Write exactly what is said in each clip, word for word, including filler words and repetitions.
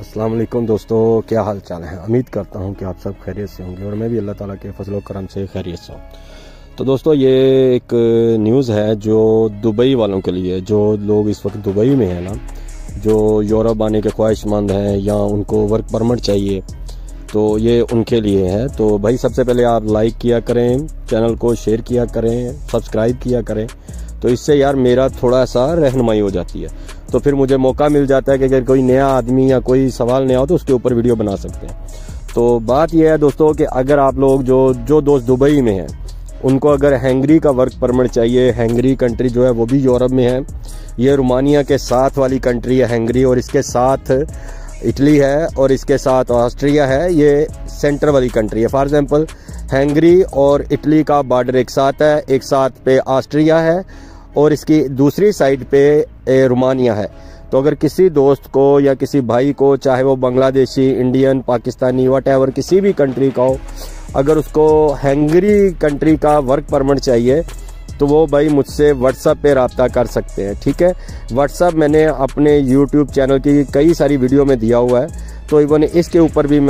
अस्सलाम वालेकुम दोस्तों, क्या हाल चाल है। उम्मीद करता हूँ कि आप सब खैरियत से होंगे और मैं भी अल्लाह ताला के फजल करम से खैरियत से हूँ। तो दोस्तों, ये एक न्यूज़ है जो दुबई वालों के लिए, जो लोग इस वक्त दुबई में हैं ना, जो यूरोप आने के ख्वाहिशमंद हैं या उनको वर्क परमिट चाहिए, तो ये उनके लिए है। तो भाई सबसे पहले आप लाइक किया करें, चैनल को शेयर किया करें, सब्सक्राइब किया करें, तो इससे यार मेरा थोड़ा सा रहनुमाई हो जाती है। तो फिर मुझे मौका मिल जाता है कि अगर कोई नया आदमी या कोई सवाल नया हो तो उसके ऊपर वीडियो बना सकते हैं। तो बात यह है दोस्तों कि अगर आप लोग जो जो दोस्त दुबई में हैं, उनको अगर हंगरी का वर्क परमिट चाहिए, हंगरी कंट्री जो है वो भी यूरोप में है, ये रोमानिया के साथ वाली कंट्री है हंगरी, और इसके साथ इटली है और इसके साथ ऑस्ट्रिया है, ये सेंटर वाली कंट्री है। फॉर एग्जांपल हंगरी और इटली का बॉर्डर एक साथ है, एक साथ पे ऑस्ट्रिया है और इसकी दूसरी साइड पे रोमानिया है। तो अगर किसी दोस्त को या किसी भाई को, चाहे वो बांग्लादेशी, इंडियन, पाकिस्तानी, वट किसी भी कंट्री का हो, अगर उसको हंगरी कंट्री का वर्क परमिट चाहिए तो वो भाई मुझसे व्हाट्सएप पे रब्ता कर सकते हैं। ठीक है, व्हाट्सएप मैंने अपने यूट्यूब चैनल की कई सारी वीडियो में दिया हुआ है, तो इवन इसके ऊपर भी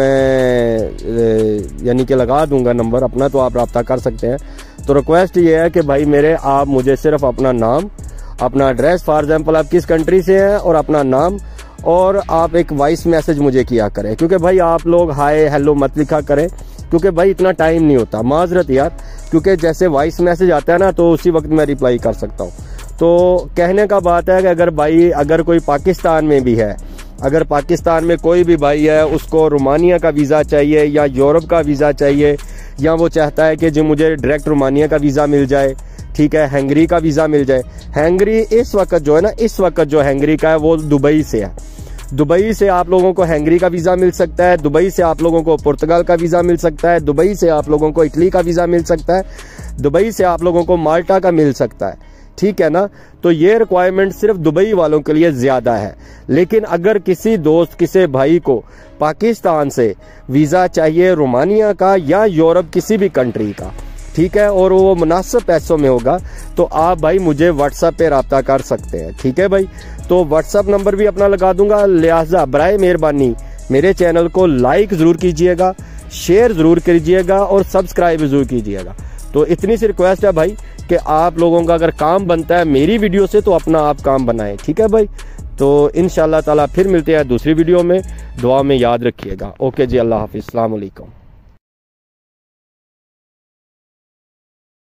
मैं यानी कि लगा दूंगा नंबर अपना, तो आप रब्ता कर सकते हैं। तो रिक्वेस्ट ये है कि भाई मेरे, आप मुझे सिर्फ अपना नाम, अपना एड्रेस, फॉर एग्जांपल आप किस कंट्री से हैं, और अपना नाम, और आप एक वॉइस मैसेज मुझे किया करें। क्योंकि भाई आप लोग हाय हेलो मत लिखा करें, क्योंकि भाई इतना टाइम नहीं होता, माजरत यार, क्योंकि जैसे वॉइस मैसेज आता है ना तो उसी वक्त मैं रिप्लाई कर सकता हूँ। तो कहने का बात है कि अगर भाई, अगर कोई पाकिस्तान में भी है, अगर पाकिस्तान में कोई भी भाई है, उसको रोमानिया का वीज़ा चाहिए या यूरोप का वीज़ा चाहिए, या वो चाहता है कि जो मुझे डायरेक्ट रोमानिया का वीज़ा मिल जाए, ठीक है, हंगरी का वीज़ा मिल जाए। हंगरी इस वक्त जो है ना, इस वक्त जो हंगरी का है वो दुबई से है। दुबई से आप लोगों को हंगरी का वीज़ा मिल सकता है, दुबई से आप लोगों को पुर्तगाल का वीज़ा मिल सकता है, दुबई से आप लोगों को इटली का वीज़ा मिल सकता है, दुबई से आप लोगों को माल्टा का मिल सकता है। ठीक है ना, तो ये रिक्वायरमेंट सिर्फ दुबई वालों के लिए ज़्यादा है। लेकिन अगर किसी दोस्त, किसी भाई को पाकिस्तान से वीज़ा चाहिए रोमानिया का या यूरोप किसी भी कंट्री का, ठीक है, और वो मुनासिब पैसों में होगा, तो आप भाई मुझे व्हाट्सएप पे रब्ता कर सकते हैं। ठीक है भाई, तो व्हाट्सएप नंबर भी अपना लगा दूंगा। लिहाजा बराए मेहरबानी मेरे चैनल को लाइक ज़रूर कीजिएगा, शेयर ज़रूर कीजिएगा और सब्सक्राइब ज़रूर कीजिएगा। तो इतनी सी रिक्वेस्ट है भाई कि आप लोगों का अगर काम बनता है मेरी वीडियो से तो अपना आप काम बनाएं। ठीक है भाई, तो इंशाल्लाह ताला फिर मिलते हैं दूसरी वीडियो में। दुआ में याद रखिएगा। ओके जी, अल्लाह हाफिज़, अस्सलाम वालेकुम।